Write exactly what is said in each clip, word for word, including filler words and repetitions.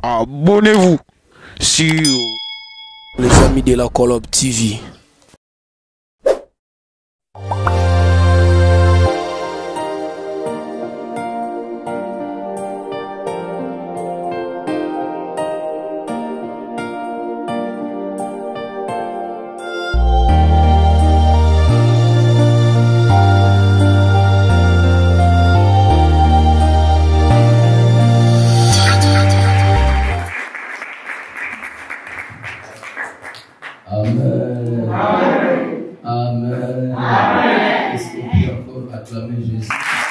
abonnez-vous sur les amis de la Colob T V. Amen. Amen. Amen. Amen. Est-ce qu'on peut encore acclamer Jésus?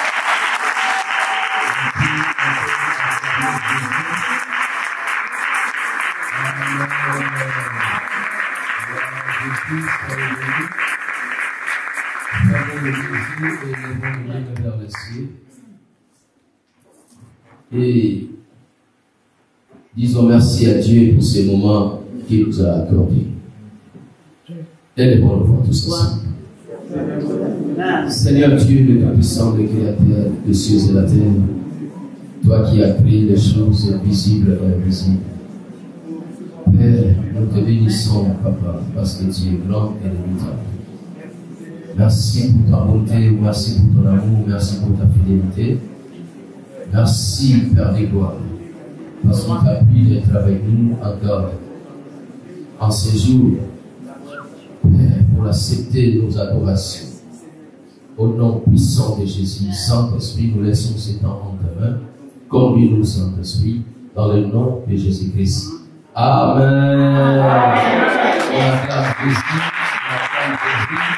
Et disons merci à Dieu pour ces moments qu'il nous a accordés. Et les bonnes voix tous ensemble. Seigneur Dieu, le Tout-Puissant, le Créateur des cieux et la terre, toi qui as pris les choses visibles et invisibles. Père, nous te bénissons, Papa, parce que tu es grand et redoutable. Merci pour ta bonté, merci pour ton amour, merci pour ta fidélité. Merci, Père des gloires, parce qu'il t'a plu d'être avec nous encore en ces jours. Père, pour accepter nos adorations. Au nom puissant de Jésus, Saint-Esprit, nous laissons ces temps en ta main. Conduis-nous, Saint-Esprit, dans le nom de Jésus-Christ. Amen. On acclame Jésus, on acclame Jésus.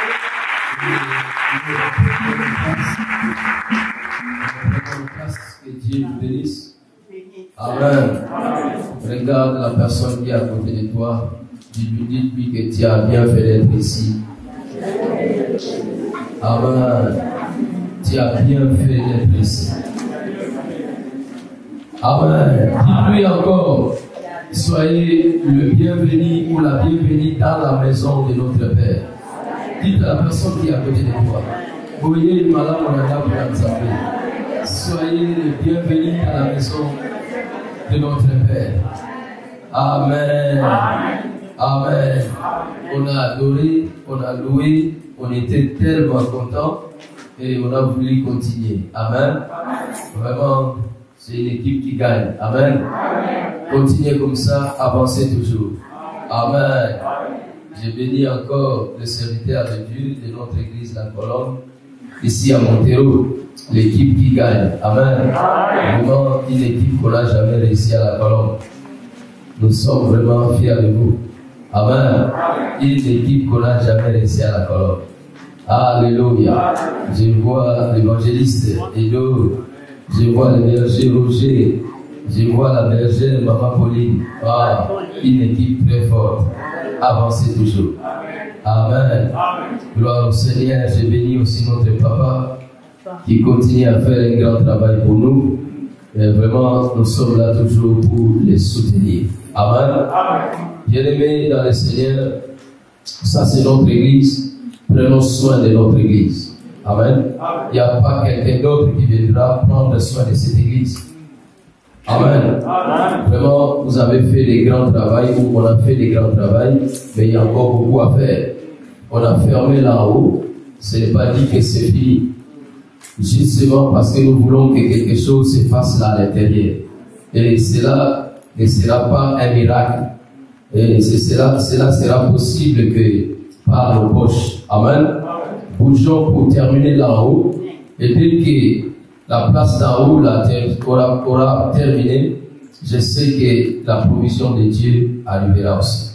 Que Dieu nous bénisse. Amen. Regarde la personne qui est à côté de toi. Dis-lui que tu as bien fait d'être ici. Amen. Tu as bien fait d'être ici. Amen. Dis-lui encore, soyez le bienvenu ou la bienvenue dans la maison de notre Père. Dites à la personne qui est à côté de toi. Voyez, madame, on a pour la soyez le bienvenu dans la maison de notre Père. Amen. Amen. Amen. On a adoré, on a loué, on était tellement contents et on a voulu continuer. Amen. Vraiment, c'est une équipe qui gagne. Amen. Continuez comme ça, avancez toujours. Amen. Je bénis encore le serviteur de Dieu de notre église La Colombe, ici à Montero, l'équipe qui gagne. Amen. Vraiment une équipe qu'on n'a jamais réussi à La Colombe. Nous sommes vraiment fiers de vous. Amen. Une équipe qu'on n'a jamais réussi à La Colombe. Alléluia. Je vois l'évangéliste Edo. Je vois le berger Roger. Je vois la bergère Maman Pauline. Ah, une équipe très forte. Avancez toujours. Amen. Gloire au Seigneur. Je bénis aussi notre papa qui continue à faire un grand travail pour nous. Et vraiment, nous sommes là toujours pour les soutenir. Amen. Bien-aimés dans le Seigneur, ça c'est notre église. Prenons soin de notre église. Amen. Il n'y a pas quelqu'un d'autre qui viendra prendre soin de cette église. Amen. Amen. Vraiment, vous avez fait des grands travaux, ou on a fait des grands travaux, mais il y a encore beaucoup à faire. On a fermé là haut, ce n'est pas dit que c'est fini. Justement parce que nous voulons que quelque chose se fasse là à l'intérieur. Et cela ne sera pas un miracle. Et cela, cela sera possible que par nos poches. Amen. Bougeons pour terminer là haut. Et dès que la place d'en haut là, aura, aura terminé, je sais que la provision de Dieu arrivera aussi.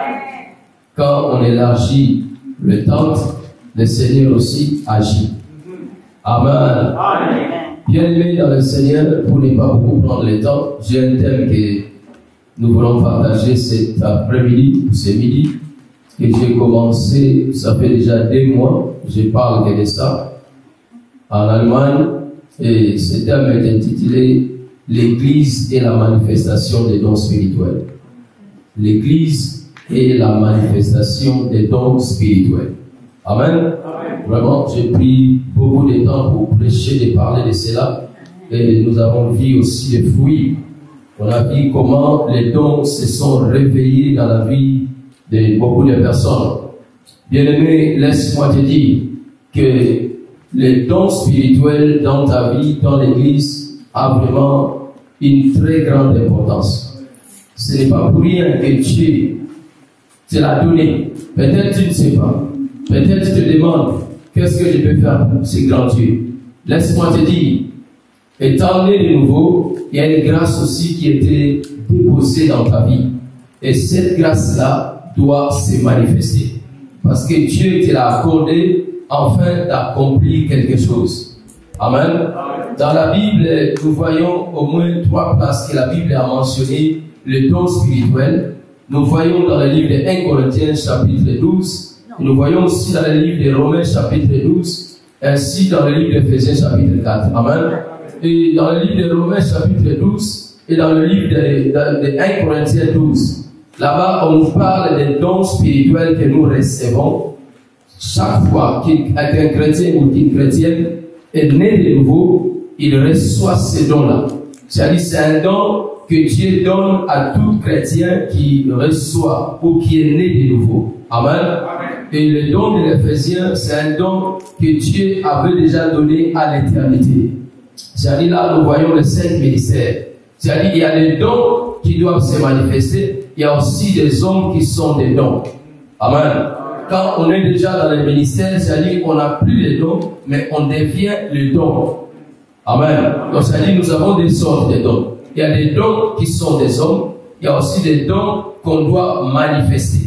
Quand on élargit le tente, le Seigneur aussi agit. Amen. Bien-aimés dans le Seigneur, pour ne pas beaucoup prendre le temps, j'ai un thème que nous voulons partager cet après-midi, ou ce midi, que j'ai commencé, ça fait déjà deux mois, je parle que de ça, en Allemagne. Et ce thème est intitulé « L'Église et la manifestation des dons spirituels ». L'Église et la manifestation des dons spirituels. Amen. Amen. Vraiment, j'ai pris beaucoup de temps pour prêcher, de parler de cela. Et nous avons vu aussi les fruits On a vu comment les dons se sont réveillés dans la vie de beaucoup de personnes. Bien-aimé, laisse-moi te dire que les dons spirituels dans ta vie, dans l'église, a vraiment une très grande importance. Ce n'est pas pour rien que Dieu te l'a donné. Peut-être tu ne sais pas. Peut-être tu te demandes, qu'est-ce que je peux faire pour ce grand Dieu? Laisse-moi te dire, étant né de nouveau, il y a une grâce aussi qui a été déposée dans ta vie. Et cette grâce-là doit se manifester. Parce que Dieu te l'a accordé afin d'accomplir quelque chose. Amen. Dans la Bible, nous voyons au moins trois places que la Bible a mentionné le don spirituel. Nous voyons dans le livre de un Corinthiens chapitre douze. Nous voyons aussi dans le livre de Romains chapitre douze. Ainsi dans le livre d'Éphésiens chapitre quatre. Amen. Et dans le livre de Romains chapitre douze et dans le livre de, de, de un Corinthiens douze. Là-bas, on nous parle des dons spirituels que nous recevons. Chaque fois qu'un chrétien ou qu'une chrétienne est né de nouveau, il reçoit ces dons-là. C'est-à-dire c'est un don que Dieu donne à tout chrétien qui reçoit ou qui est né de nouveau. Amen. Et le don de l'Éphésiens, c'est un don que Dieu avait déjà donné à l'éternité. C'est-à-dire là, nous voyons les cinq ministères. C'est-à-dire il y a des dons qui doivent se manifester. Il y a aussi des hommes qui sont des dons. Amen. Quand on est déjà dans le ministère, c'est-à-dire qu'on n'a plus les dons, mais on devient le don. Amen. Donc c'est-à-dire nous avons des sortes de dons. Il y a des dons qui sont des hommes. Il y a aussi des dons qu'on doit manifester.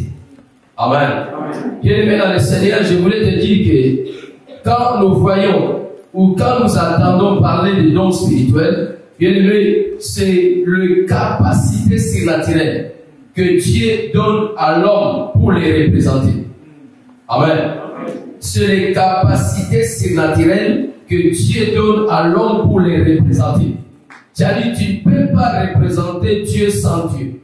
Amen. Bien-aimé dans le Seigneur, je voulais te dire que quand nous voyons ou quand nous entendons parler des dons spirituels, bien-aimé, c'est la capacité surnaturelle que Dieu donne à l'homme pour les représenter. Amen. C'est les capacités surnaturelles que Dieu donne à l'homme pour les représenter. C'est-à-dire, tu ne peux pas représenter Dieu sans Dieu.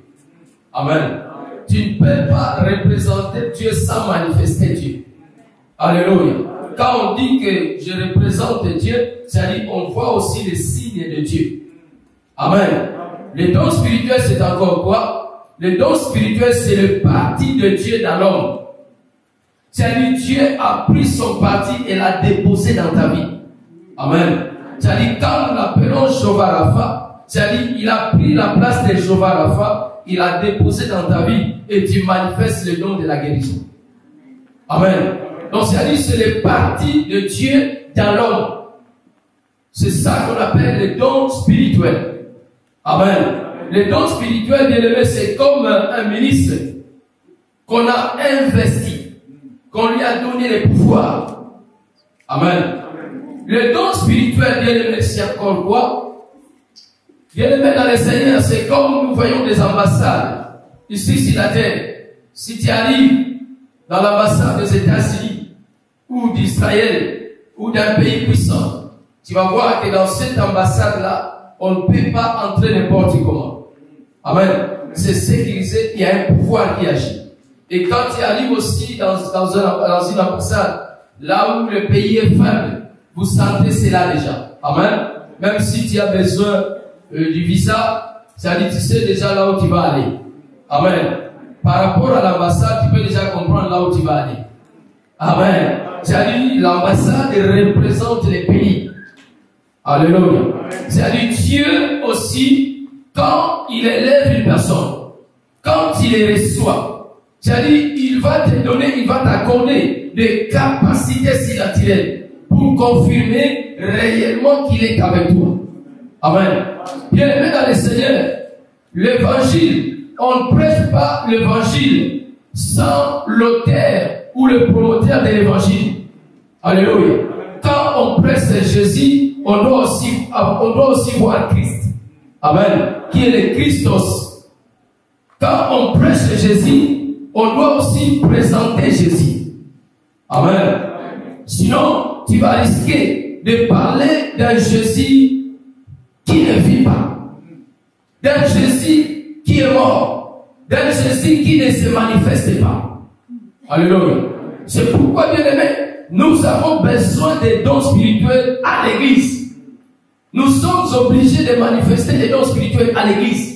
Amen. Tu ne peux pas représenter Dieu sans manifester Dieu. Alléluia. Quand on dit que je représente Dieu, c'est-à-dire qu'on voit aussi les signes de Dieu. Amen. Le don spirituel, c'est encore quoi? Le don spirituel, c'est le parti de Dieu dans l'homme. C'est-à-dire Dieu a pris son parti et l'a déposé dans ta vie. Amen. C'est-à-dire quand nous l'appelons Jéhovah Rapha, c'est-à-dire il a pris la place de Jéhovah Rapha, il a déposé dans ta vie et tu manifestes le don de la guérison. Amen. Donc c'est-à-dire c'est le parti de Dieu dans l'homme. C'est ça qu'on appelle le don spirituel. Amen. Le don spirituel, bien aimé, c'est comme un ministre qu'on a investi, qu'on lui a donné les pouvoirs. Amen. Le don spirituel, bien aimé, c'est encore quoi? Bien aimé dans le Seigneur, c'est comme nous voyons des ambassades ici sur la terre. Si tu arrives dans l'ambassade des États-Unis ou d'Israël ou d'un pays puissant, tu vas voir que dans cette ambassade-là, on ne peut pas entrer n'importe comment. Amen. C'est sécurisé, il y a un pouvoir qui agit. Et quand tu arrives aussi dans, dans, un, dans une ambassade, là où le pays est faible, vous sentez cela déjà. Amen. Même si tu as besoin euh, du visa, c'est-à-dire tu sais déjà là où tu vas aller. Amen. Par rapport à l'ambassade, tu peux déjà comprendre là où tu vas aller. Amen. C'est-à-dire l'ambassade représente les pays. Alléluia. C'est-à-dire Dieu aussi, quand il élève une personne, quand il les reçoit, c'est-à-dire il va te donner, il va t'accorder des capacités surnaturelles pour confirmer réellement qu'il est avec toi. Amen. Bien aimé dans le Seigneur, l'évangile, on ne prêche pas l'évangile sans l'auteur ou le promoteur de l'évangile. Alléluia. Quand on prêche Jésus, on doit aussi, on doit aussi voir Christ. Amen. Qui est le Christos. Quand on prêche Jésus, on doit aussi présenter Jésus. Amen. Sinon, tu vas risquer de parler d'un Jésus qui ne vit pas, d'un Jésus qui est mort, d'un Jésus qui ne se manifeste pas. Alléluia. C'est pourquoi, bien aimé, nous avons besoin des dons spirituels à l'église. Nous sommes obligés de manifester des dons spirituels à l'église.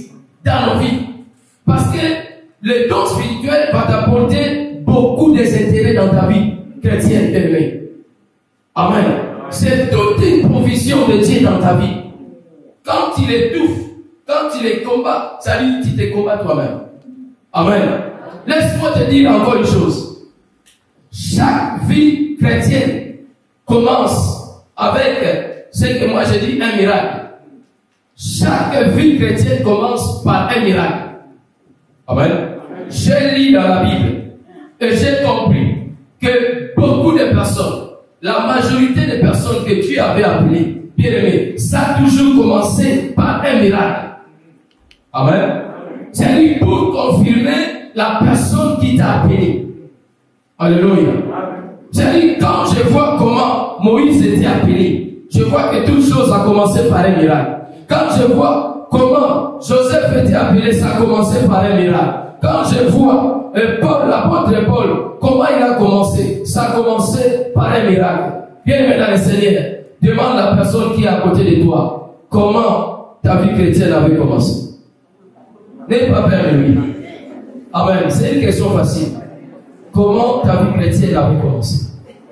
dans nos vies. Parce que le don spirituel va t'apporter beaucoup des intérêts dans ta vie chrétienne aimée. Amen. C'est toute une provision de Dieu dans ta vie. Quand il étouffe, quand il est combat, ça dit tu te combats toi-même. Amen. Laisse-moi te dire encore une chose. Chaque vie chrétienne commence avec ce que moi je dis un miracle. Chaque vie chrétienne commence par un miracle. Amen. J'ai lu dans la Bible et j'ai compris que beaucoup de personnes, la majorité des personnes que Dieu avait appelées, bien aimé, ça a toujours commencé par un miracle. Amen. C'est-à-dire pour confirmer la personne qui t'a appelé. Alléluia. C'est-à-dire quand je vois comment Moïse était appelé, je vois que toute chose a commencé par un miracle. Quand je vois comment Joseph était appelé, ça a commencé par un miracle. Quand je vois euh, Paul, l'apôtre Paul, comment il a commencé, ça a commencé par un miracle. Bien-aimé dans le Seigneur, demande à la personne qui est à côté de toi, comment ta vie chrétienne avait commencé. N'aie pas peur de lui. Amen. C'est une question facile. Comment ta vie chrétienne avait commencé?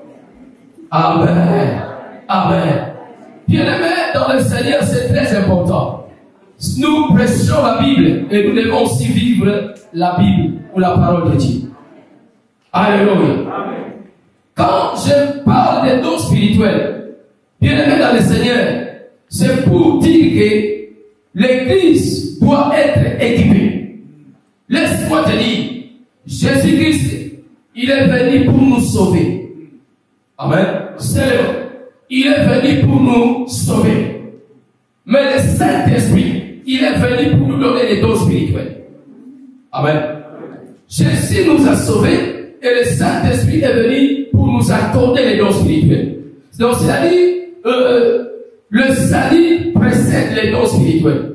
Amen. Amen. Bien-aimé dans le Seigneur, c'est très important. Nous prêchons la Bible et nous devons aussi vivre la Bible ou la parole de Dieu. Alléluia. Quand je parle des dons spirituels, bien-aimé dans le Seigneur, c'est pour dire que l'Église doit être équipée. Laisse-moi te dire, Jésus-Christ, il est venu pour nous sauver. Amen. C'est le Il est venu pour nous sauver. Mais le Saint-Esprit, il est venu pour nous donner les dons spirituels. Amen. Jésus nous a sauvés et le Saint-Esprit est venu pour nous accorder les dons spirituels. Donc, c'est-à-dire, euh, le salut précède les dons spirituels.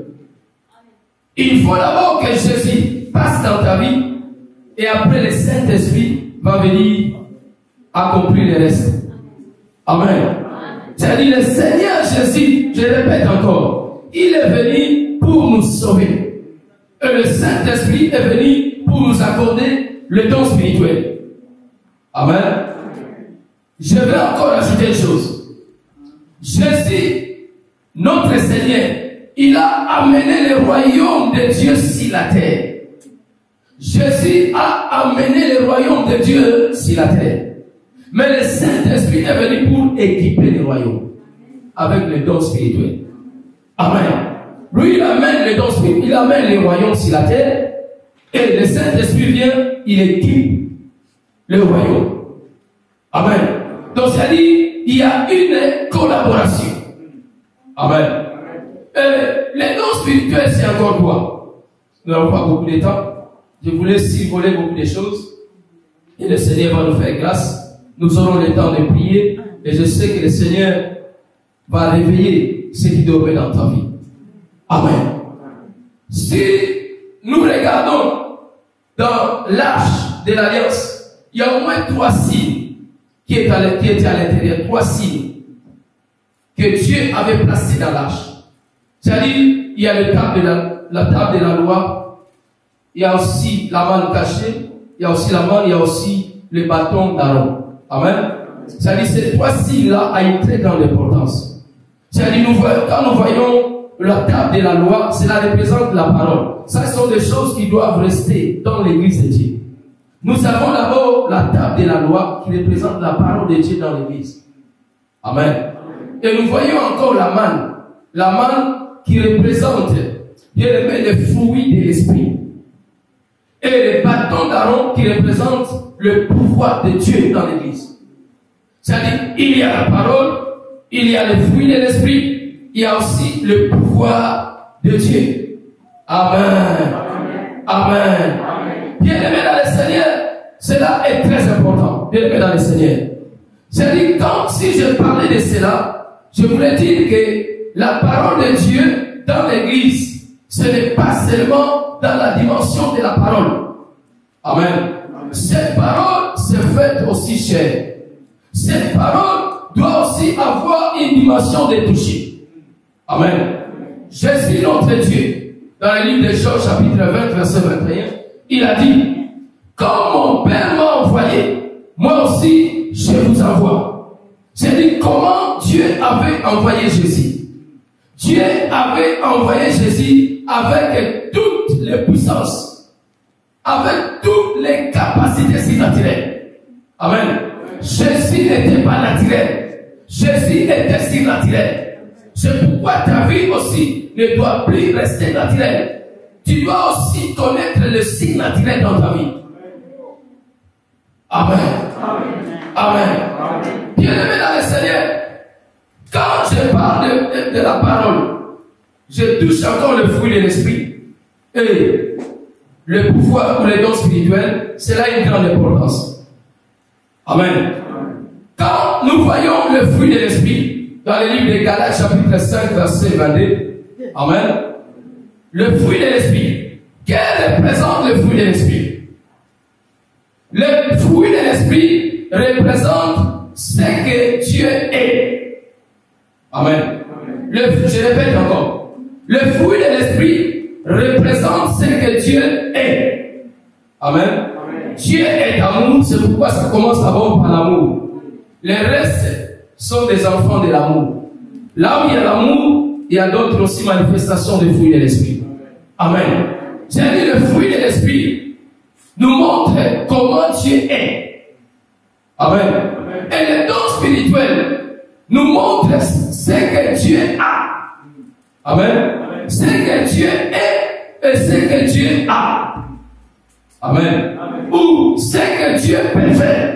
Il faut d'abord que Jésus passe dans ta vie et après le Saint-Esprit va venir accomplir le reste. Amen. C'est-à-dire le Seigneur Jésus, je répète encore, il est venu pour nous sauver. Et le Saint-Esprit est venu pour nous accorder le don spirituel. Amen. Je vais encore ajouter une chose. Jésus, notre Seigneur, il a amené le royaume de Dieu sur la terre. Jésus a amené le royaume de Dieu sur la terre. Mais le Saint-Esprit est venu pour équiper le royaume avec les dons spirituels. Amen. Lui, il amène les dons spirituels, il amène le royaume sur la terre et le Saint-Esprit vient, il équipe le royaume. Amen. Donc, c'est-à-dire, il y a une collaboration. Amen. Et les dons spirituels, c'est encore quoi? Nous n'avons pas beaucoup de temps. Je voulais survoler beaucoup de choses et le Seigneur va nous faire grâce. Nous aurons le temps de prier et je sais que le Seigneur va réveiller ce qui dormait dans ta vie. Amen. Si nous regardons dans l'arche de l'Alliance, il y a au moins trois signes qui étaient à l'intérieur, trois signes que Dieu avait placés dans l'arche. C'est-à-dire, il y a le table de la, la table de la loi, il y a aussi la manne cachée, il y a aussi la manne, il y a aussi le bâton d'Aaron. Amen. C'est-à-dire, ces trois signes-là ont une très grande importance. C'est-à-dire, nous voyons, quand nous voyons la table de la loi, cela représente la parole. Ça, ce sont des choses qui doivent rester dans l'église de Dieu. Nous avons d'abord la table de la loi qui représente la parole de Dieu dans l'église. Amen. Et nous voyons encore la manne. La manne qui représente, bien aimé, les fruits de l'esprit. Et le bâton d'Aaron qui représente le pouvoir de Dieu dans l'église. C'est-à-dire, il y a la parole, il y a le fruit de l'esprit, il y a aussi le pouvoir de Dieu. Amen. Amen. Amen. Bien-aimé dans le Seigneur, cela est très important. Bien-aimé dans le Seigneur. C'est-à-dire, quand, si je parlais de cela, je voulais dire que la parole de Dieu dans l'église, ce n'est pas seulement dans la dimension de la parole. Amen. Cette parole se fait aussi chère. Cette parole doit aussi avoir une dimension de toucher. Amen. Jésus, notre Dieu, dans le livre de Job, chapitre vingt, verset vingt et un, il a dit, comme mon Père m'a envoyé, moi aussi je vous envoie. C'est dit comment Dieu avait envoyé Jésus. Dieu avait envoyé Jésus avec toutes les puissances, avec toutes les capacités surnaturelles. Amen. Jésus n'était pas naturel. Jésus était surnaturel. C'est pourquoi ta vie aussi ne doit plus rester naturelle. Tu dois aussi connaître le surnaturel dans ta vie. Amen. Amen. Bien-aimé dans le Seigneur, quand je parle de, de, de la parole, je touche encore le fruit de l'esprit. Et le pouvoir ou les dons spirituels, c'est là une grande importance. Amen. Quand nous voyons le fruit de l'esprit, dans le livre de Galates, chapitre cinq, verset vingt-deux, amen. Le fruit de l'esprit. Quel représente le fruit de l'esprit? Le fruit de l'esprit représente ce que Dieu est. Amen. Le, je répète encore. Le fruit de l'esprit représente ce que Dieu est. Amen. Amen. Dieu est amour, c'est pourquoi ça commence d'abord par l'amour. Les restes sont des enfants de l'amour. Là où il y a l'amour, il y a d'autres aussi manifestations des fruits de l'esprit. Amen. J'ai dit le fruit de l'esprit nous montre comment Dieu est. Amen. Amen. Et les dons spirituels nous montrent ce que Dieu a. Amen. Amen. Ce que Dieu est et ce que Dieu a. Amen. Amen. Ou ce que Dieu peut faire.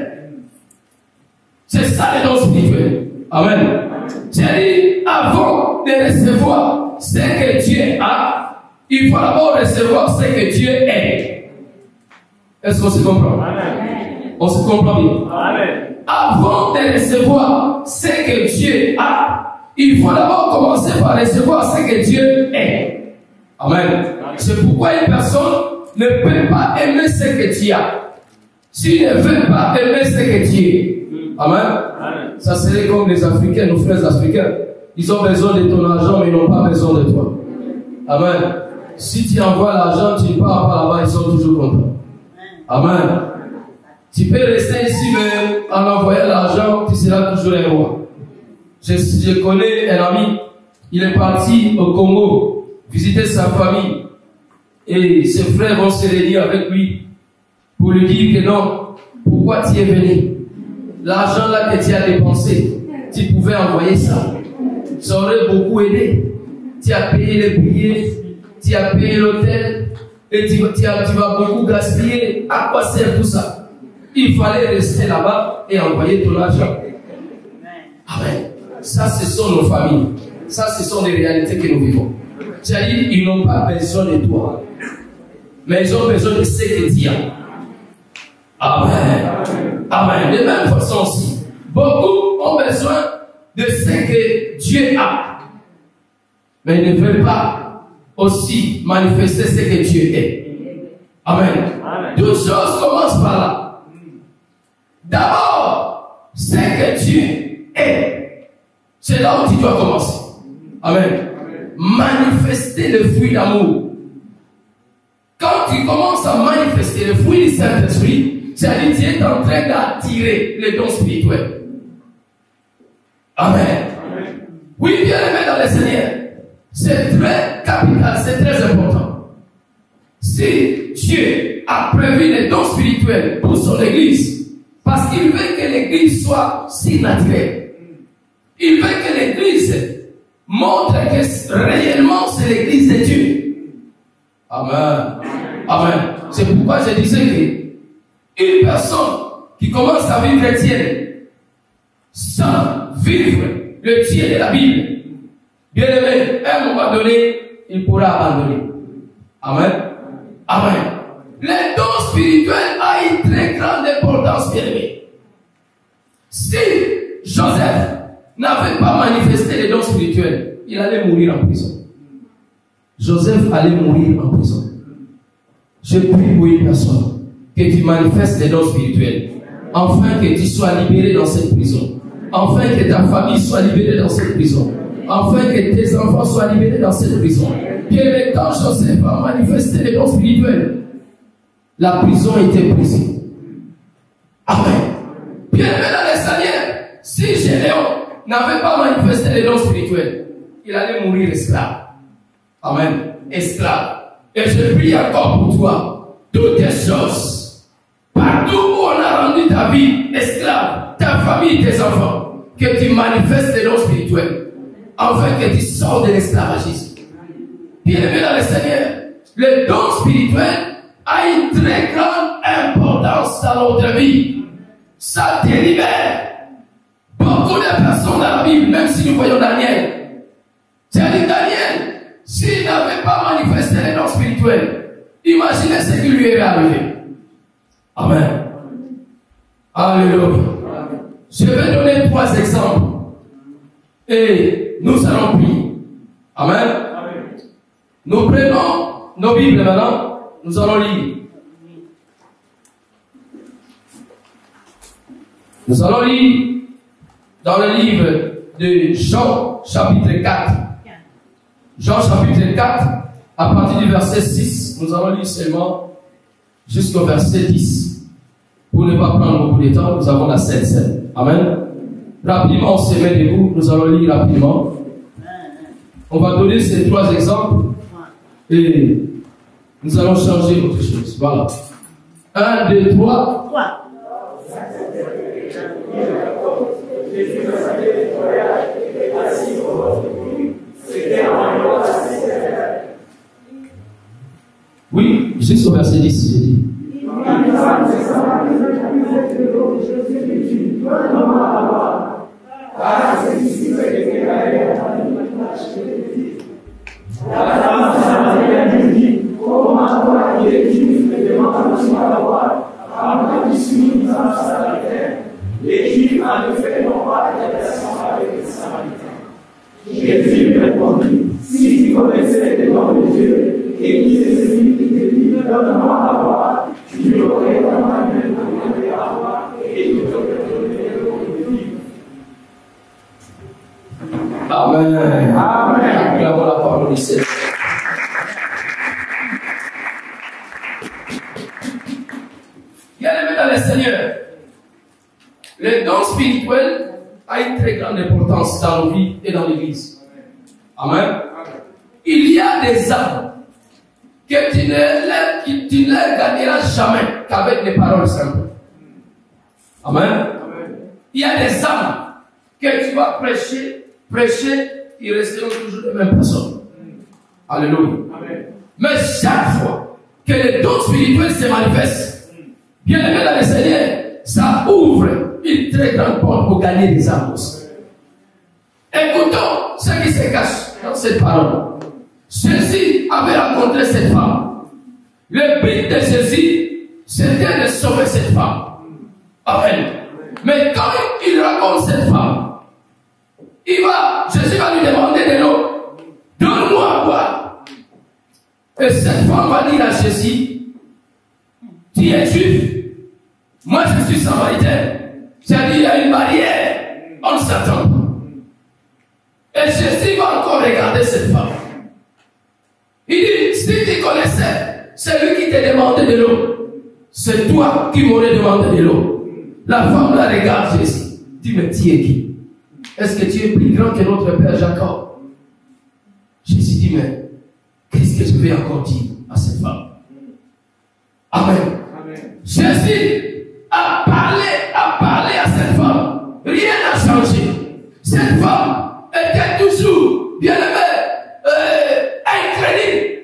C'est ça les dons spirituels. Amen. J'ai dit, avant de recevoir ce que Dieu a, il faut d'abord recevoir ce que Dieu est. Est-ce qu'on se comprend? Amen. On se comprend bien? Amen. Avant de recevoir ce que Dieu a, il faut d'abord commencer par recevoir ce que Dieu est. Amen. Amen. C'est pourquoi une personne ne peut pas aimer ce que Dieu a. S'il ne veut pas aimer ce que Dieu est. Amen. Amen. Ça serait comme les Africains, nos frères africains. Ils ont besoin de ton argent, mais ils n'ont pas besoin de toi. Amen. Si tu envoies l'argent, tu ne pars pas là-bas, ils sont toujours contents. Amen. Tu peux rester ici, mais en envoyant l'argent, tu seras toujours un roi. Je, je connais un ami, il est parti au Congo, visiter sa famille. Et ses frères vont se réunir avec lui pour lui dire que non, pourquoi tu es venu? L'argent là que tu as dépensé, tu pouvais envoyer ça. Ça aurait beaucoup aidé. Tu as payé les billets, tu as payé l'hôtel, et tu, tu, as, tu vas beaucoup gaspiller. À quoi sert tout ça? Il fallait rester là-bas et envoyer ton argent. Amen. Ça, ce sont nos familles. Ça, ce sont les réalités que nous vivons. C'est-à-dire, ils n'ont pas besoin de toi, mais ils ont besoin de ce que tu as. Amen. Amen. De même façon aussi, beaucoup ont besoin de ce que Dieu a, mais ils ne veulent pas aussi manifester ce que Dieu est. Amen. Amen. Toutes choses commencent par là. D'abord, ce que Dieu est, c'est là où tu dois commencer. Amen. Amen. Manifester le fruit d'amour. Quand tu commences à manifester le fruit du Saint-Esprit, c'est-à-dire tu es en train d'attirer les dons spirituels. Amen. Amen. Oui, bien aimé dans le Seigneur, c'est très capital, c'est très important. Si Dieu a prévu les dons spirituels pour son Église, parce qu'il veut que l'Église soit si naturelle, il veut que l'Église montre que réellement c'est l'Église de Dieu. Amen. Amen. C'est pourquoi je disais que une personne qui commence sa vie chrétienne sans vivre le Dieu de la Bible, bien aimé, à un moment donné, il pourra abandonner. Amen. Amen. Les dons spirituels ont une très grande importance, bien aimé. Si Joseph n'avait pas manifesté les dons spirituels, il allait mourir en prison. Joseph allait mourir en prison. Je prie pour une personne que tu manifestes les dons spirituels, afin que tu sois libéré dans cette prison, afin que ta famille soit libérée dans cette prison, afin que tes enfants soient libérés dans cette prison. Bien aimé, quand Joseph a manifesté les dons spirituels, la prison était brisée. Amen. Bien aimé dans les Seigneur, si Gédéon n'avait pas manifesté les dons spirituels, il allait mourir esclave. Amen. Esclave. Et je prie encore pour toi, toutes les choses, partout où on a rendu ta vie esclave, ta famille, tes enfants, que tu manifestes les dons spirituels, afin que tu sors de l'esclavagisme. Bien-aimé dans le Seigneur, le don spirituel a une très grande importance dans notre vie. Ça te libère. Beaucoup de personnes dans la Bible, même si nous voyons Daniel, c'est-à-dire Daniel, s'il n'avait pas manifesté les dons spirituels, imaginez ce qui lui est arrivé. Amen. Alléluia. Je vais donner trois exemples. Et nous allons prier. Amen. Amen. Nous prenons nos Bibles maintenant. Nous allons lire. Nous allons lire dans le livre de Jean, chapitre quatre. Jean, chapitre quatre, à partir du verset six. Nous allons lire seulement jusqu'au verset dix. Pour ne pas prendre beaucoup de temps, nous avons la Sainte Seine. Amen. Rapidement, on se met debout. Nous allons lire rapidement. On va donner ces trois exemples. Et nous allons changer autre chose. Voilà. Un, deux, trois. Oui, jusqu'au verset dix, j'ai dit. Les Juifs en effet n'ont pas de relation avec les Samaritains. Jésus lui répondit, si tu connaissais les dons de Dieu et qui est celui qui te dit, donne-moi à boire, tu aurais dans ma main donné à boire et tu t'aurais donné l'eau de vie. Amen. Amen. Acclamons la parole du Seigneur. Bien-aimés dans le Seigneur, le don spirituel a une très grande importance dans nos vies et dans l'Église. Amen. Il y a des âmes que tu ne, que tu ne les gagneras jamais qu'avec des paroles simples. Amen. Il y a des âmes que tu vas prêcher, prêcher, ils resteront toujours les mêmes personnes. Alléluia. Mais chaque fois que les dons spirituels se manifestent, bien aimé dans le Seigneur, ça ouvre une très grande porte pour gagner des âmes aussi. Écoutons ce qui se cache dans cette parole. Jésus avait rencontré cette femme. Le but de Jésus, c'était de sauver cette femme. Amen. Mais quand il rencontre cette femme, il va, Jésus va lui demander de l'eau. Donne-moi à boire. Et cette femme va dire à Jésus, tu es juif. Moi, je suis samaritain. C'est-à-dire, il y a une barrière. On ne s'attend pas. Et Jésus va encore regarder cette femme. Il dit, si tu connaissais celui qui t'a demandé de l'eau, c'est toi qui m'aurais demandé de l'eau. La femme la regarde Jésus. Dit, mais tu es qui? Est-ce que tu es plus grand que notre père Jacob? Jésus dit, mais qu'est-ce que je vais encore dire à cette femme? Amen. Amen. Jésus a parlé, a parlé à cette femme. Rien n'a changé. Cette femme était toujours, bien aimée, euh, incrédule.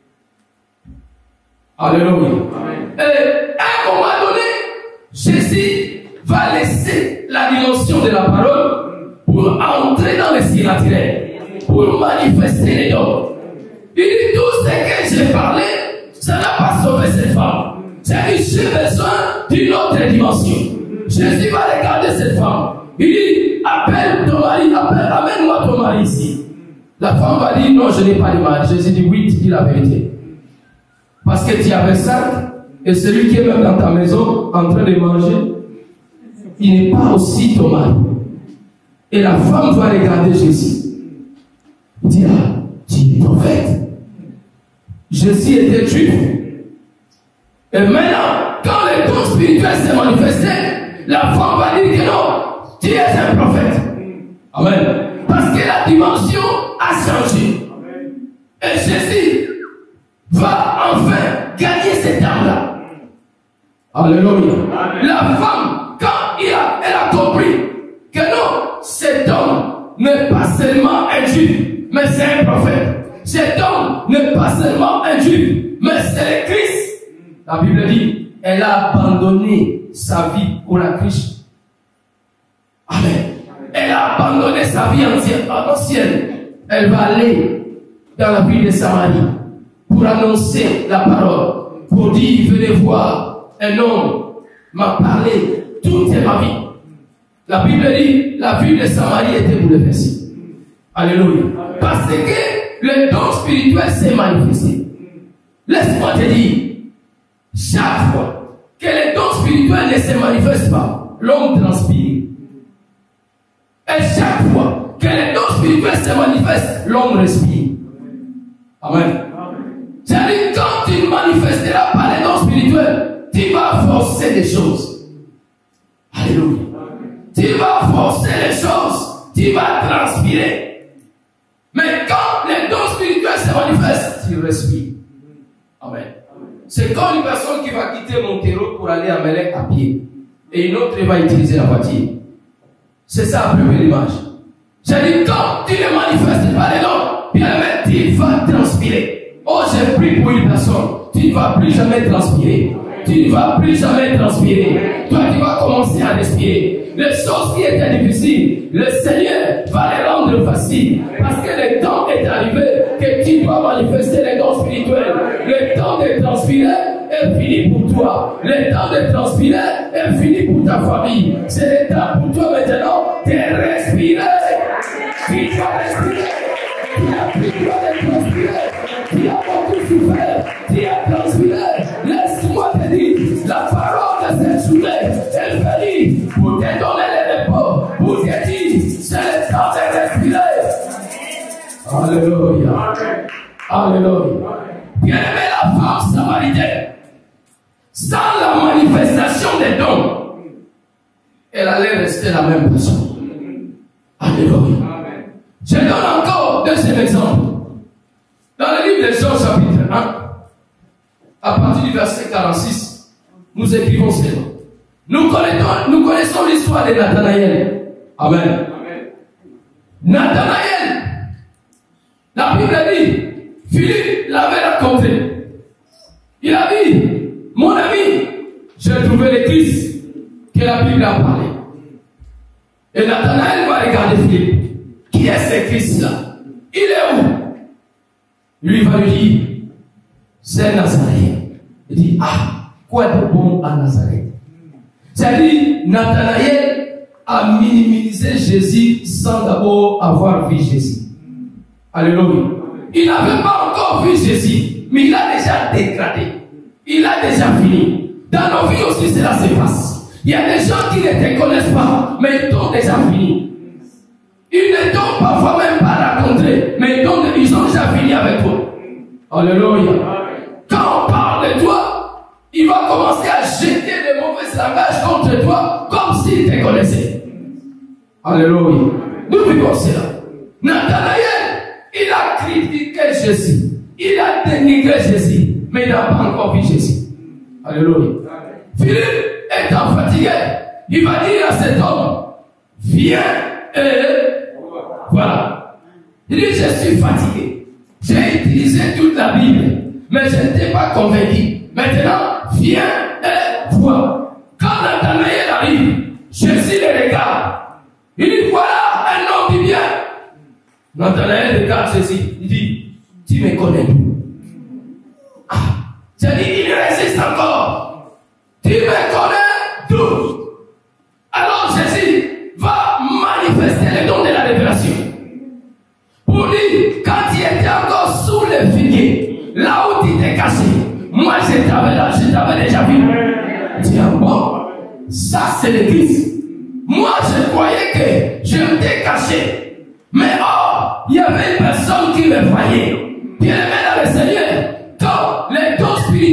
Alléluia. Et à un moment donné, Jésus va laisser la dimension de la parole pour entrer dans le ciel naturel, pour manifester les dons. Il dit, tout ce que j'ai parlé, ça n'a pas sauvé cette femme. C'est-à-dire, j'ai besoin d'une autre dimension. Jésus va regarder cette femme. Il dit, appelle ton mari, appelle, amène-moi ton mari ici. La femme va dire, non, je n'ai pas de mari. Jésus dit, oui, tu dis la vérité. Parce que tu avais cinq, et celui qui est même dans ta maison, en train de manger, il n'est pas aussi ton mari. Et la femme va regarder Jésus. Il dit, ah, tu es prophète. Jésus était juif. Et maintenant, quand le don spirituel s'est manifesté, la femme va dire que non, tu es un prophète. Amen. Parce que la dimension a changé. Et Jésus va enfin gagner cette âme-là. Alléluia. La femme, quand il a, elle a compris que non, cet homme n'est pas seulement un juif, mais c'est un prophète. Cet homme n'est pas seulement un juif, mais c'est le Christ. La Bible dit, elle a abandonné sa vie pour la Christ. Amen. Elle a abandonné sa vie ancienne. Elle va aller dans la ville de Samarie pour annoncer la parole, pour dire, venez voir, un homme m'a parlé toute ma vie. La Bible dit, la ville de Samarie était bouleversée. Alléluia. Parce que le don spirituel s'est manifesté. Laisse-moi te dire, chaque fois que le don spirituel ne se manifeste pas, l'homme transpire. Et chaque fois que le don spirituel se manifeste, l'homme respire. Amen. C'est-à-dire, quand tu ne manifesteras pas le don spirituel, tu vas forcer les choses. Alléluia. Tu vas forcer les choses. Tu vas transpirer. Mais quand le don spirituel se manifeste, tu respires. Amen. C'est comme une personne qui va quitter Montero pour aller à Melek à pied. Et une autre va utiliser la voiture. C'est ça un peu l'image. C'est-à-dire, quand tu ne manifestes pas les dons, bien aimé, tu vas transpirer. Oh, j'ai pris pour une personne. Tu ne vas plus jamais transpirer. Tu ne vas plus jamais transpirer. Toi, tu vas commencer à respirer. Les choses qui étaient difficiles, le Seigneur va les rendre faciles. Parce que le temps est arrivé que tu dois manifester les dons spirituels. Le temps de transpirer est fini pour toi. Le temps de transpirer est fini pour ta famille. C'est le temps pour toi maintenant de respirer. Tu dois respirer. Tu as plus le droit de transpirer. Tu as beaucoup souffert. Tu as transpiré. Laisse-moi te dire, la parole de cette journée est venue pour te donner le repos, pour te dire, c'est le temps de respirer. Alléluia. Alléluia. Bien-aimé, la femme samaritaine, sans la manifestation des dons, elle allait rester la même personne. Alléluia. Je donne encore deuxième exemple. Dans le livre de Jean chapitre un, à partir du verset quarante-six, nous écrivons cela. Nous connaissons, nous connaissons l'histoire de Nathanaël. Amen. Amen. Nathanaël, la Bible dit, Philippe l'avait rencontré. Il a dit, mon ami, j'ai trouvé le Christ que la Bible a parlé. Et Nathanaël va regarder Philippe. Qui est ce Christ-là? Il est où? Lui va lui dire, c'est Nazareth. Il dit, ah, quoi de bon à Nazareth? C'est-à-dire, Nathanaël a minimisé Jésus sans d'abord avoir vu Jésus. Alléluia. Il n'avait pas encore vu Jésus, mais il a déjà dégradé. Il a déjà fini. Dans nos vies aussi, cela se passe. Il y a des gens qui ne te connaissent pas, mais ils t'ont déjà fini. Ils ne t'ont parfois même pas rencontré, mais ils ont déjà fini avec toi. Alléluia. Quand on parle de toi, il va commencer à jeter des mauvais langages contre toi, comme s'il te connaissait. Alléluia. Nous vivons cela. Nathanaël, il a critiqué Jésus. Il a dénigré Jésus, mais il n'a pas encore vu Jésus. Alléluia. Philippe étant fatigué, il va dire à cet homme, viens et voilà. Il dit, je suis fatigué. J'ai utilisé toute la Bible, mais je n'étais pas convaincu. Maintenant, viens et vois. Quand Nathanaël arrive, Jésus le regarde. Il dit, voilà un homme du bien. Nathanaël regarde Jésus. Il dit, tu me connais. Ah, j'ai dit, il résiste encore. Tu me connais tout. Alors Jésus va manifester le don de la révélation. Pour dire, quand tu étais encore sous le figuier, là où tu t'es caché, moi je t'avais là, je t'avais déjà vu. Tu es bon. Ça c'est le Christ. Moi je croyais que je m'étais caché. Mais oh, il y avait une personne qui me voyait. Bien aimé dans le Seigneur.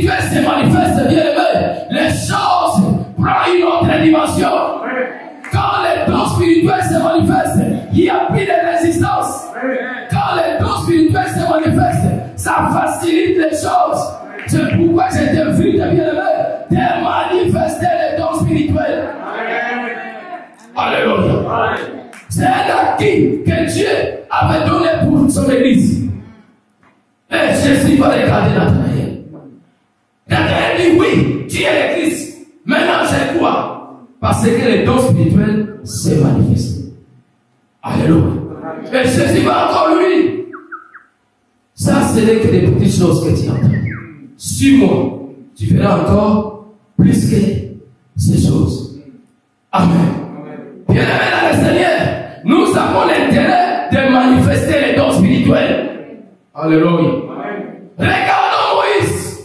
spirituel se manifeste, bien aimé, les choses prennent une autre dimension. Quand les dons spirituels se manifestent, il n'y a plus de résistance. Quand les dons spirituels se manifestent, ça facilite les choses. C'est pourquoi je t'invite, bien aimé, de manifester les dons spirituels. Alléluia. C'est un acquis que Dieu avait donné pour son église. Et Jésus va regarder Nathanaël. Nathanaël dit oui, tu es le Christ. Maintenant c'est quoi? Parce que les dons spirituels se manifestent. Alléluia. Et Jésus va encore lui. Ça, ce n'est que des petites choses que tu entends. Suis-moi, tu verras encore plus que ces choses. Amen. Bien aimé dans le Seigneur, nous avons l'intérêt de manifester les dons spirituels. Alléluia. Regardons Moïse.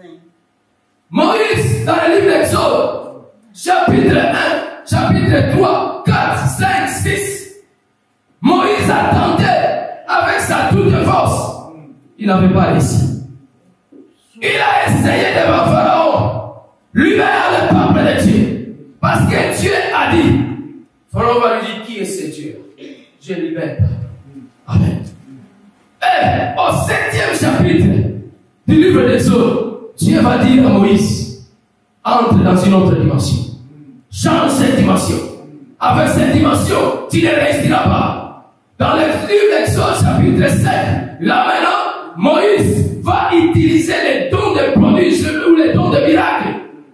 Moïse, dans le livre d'Exode, chapitre un, chapitre trois, quatre, cinq, six. Moïse attendait avec sa toute force. Il n'avait pas réussi. Il a essayé devant Pharaon. Lui-même le peuple de Dieu. Parce que Dieu a dit. Pharaon va lui dire qui est ce Dieu. Je ne libère pas. Amen. Et au septième chapitre du livre d'Exode, Dieu va dire à Moïse, entre dans une autre dimension. Change cette dimension. Avec cette dimension, tu ne réussiras pas. Dans le livre d'Exode chapitre sept, là maintenant, Moïse va utiliser les dons de prodiges ou les dons de miracles.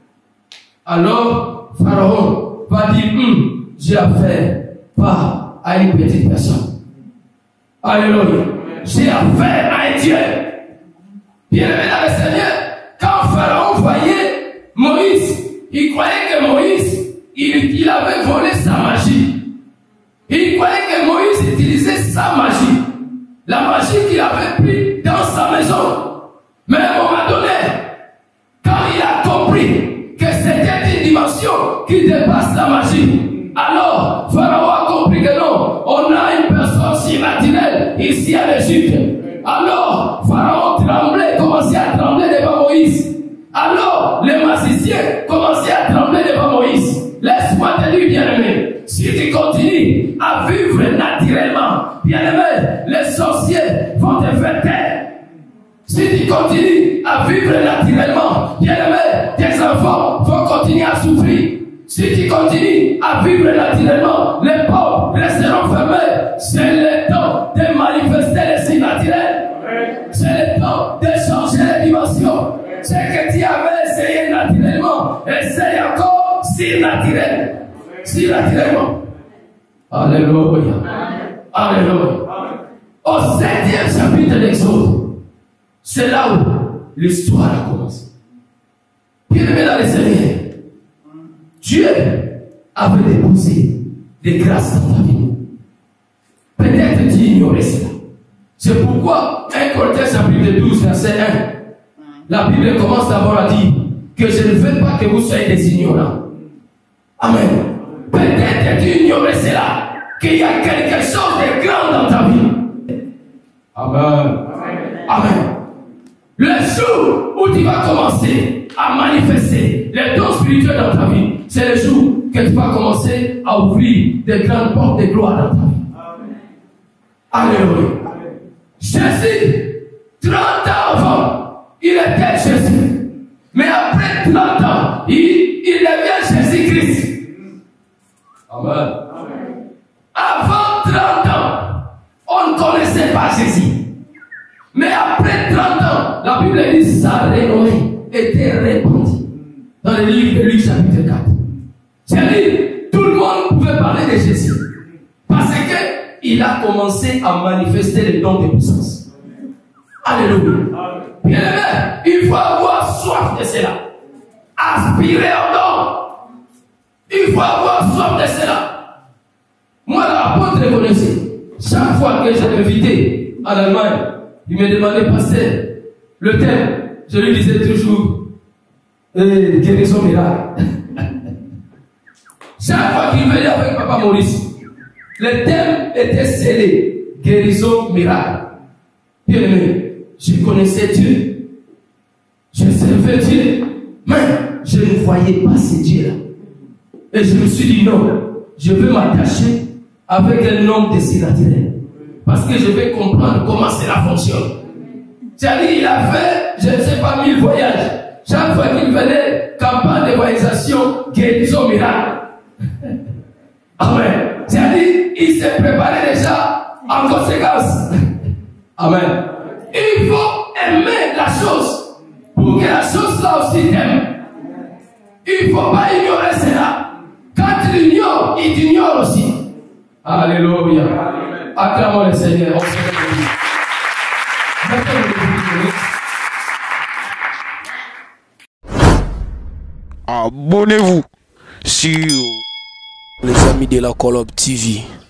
Alors, Pharaon va dire, hum, j'ai affaire pas à une petite personne. Alléluia. J'ai affaire à un Dieu. Bien aimé dans le Seigneur, quand Pharaon voyait Moïse, il croyait que Moïse, il, il avait volé sa magie. Il croyait que Moïse utilisait sa magie. La magie qu'il avait pris dans sa maison. Mais à un moment donné, quand il a compris que c'était une dimension qui dépasse la magie, alors Pharaon a compris que non, on a une personne surnaturelle ici en Égypte. Alors Pharaon tremblait, commençait à trembler devant Moïse. Alors les magiciens commençaient à trembler devant Moïse. Laisse-moi te dire, bien-aimé, si tu continues à vivre naturellement, bien-aimé, les sorciers vont te faire taire. Si tu continues à vivre naturellement, bien-aimé, tes enfants vont continuer à souffrir. Si tu continues à vivre naturellement, les pauvres resteront fermés. C'est le temps de manifester les surnaturels. C'est le temps de changer les dimensions. Ce que tu avais essayé naturellement, essaye encore surnaturel. Surnaturellement. Alléluia. Alléluia. Au septième chapitre d'Exode, c'est là où l'histoire a commencé. Bien-aimé dans les Seigneurs, Dieu avait déposé des grâces dans ta vie. Peut-être tu ignorais cela. C'est pourquoi un Corinthiens chapitre douze, verset un, la Bible commence d'abord à dire que je ne veux pas que vous soyez des ignorants. Amen. Peut-être tu ignorais cela, qu'il y a quelque chose de grand dans ta vie. Amen. Amen. Le jour où tu vas commencer à manifester les dons spirituels dans ta vie, c'est le jour que tu vas commencer à ouvrir des grandes portes de gloire dans ta vie. Alléluia. Jésus, trente ans avant, il était Jésus. Mais après trente ans, il, il devient Jésus-Christ. Amen. Avant trente ans, on ne connaissait pas Jésus. Mais après trente ans, la Bible dit sa renommée était répandue. Dans le livre de Luc chapitre quatre. C'est-à-dire, tout le monde pouvait parler de Jésus. Parce qu'il a commencé à manifester les dons de puissance. Alléluia. Bien aimé, il faut avoir soif de cela. Aspirer au don. Il faut avoir soif de cela. Moi, l'apôtre le connaissait. Chaque fois que j'ai invité en Allemagne, il me demandait, pasteur, le thème, je lui disais toujours, eh, guérison miracle. Chaque fois qu'il venait avec Papa Maurice, le thème était scellé, guérison miracle. Bien aimé, je connaissais Dieu. Je servais veux Dieu. Mais je ne voyais pas ce Dieu-là. Et je me suis dit non, je veux m'attacher avec un homme de ce naturel. Parce que je vais comprendre comment cela fonctionne. C'est-à-dire, il a fait, je ne sais pas, mille voyages. Chaque fois qu'il venait, campagne d'évangélisation, guérison miracle. Amen. C'est-à-dire, il s'est préparé déjà en conséquence. Amen. Il faut aimer la chose pour que la chose là aussi t'aime. Il ne faut pas ignorer cela. Quand tu l'ignores, il t'ignore aussi. Alléluia. Acclamons le Seigneur. On se abonnez-vous sur les amis de la Colombe T V.